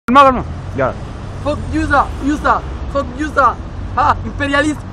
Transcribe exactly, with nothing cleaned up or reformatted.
Calma, calma. Ya. Fuck user, user, fuck user. Ha, imperialist.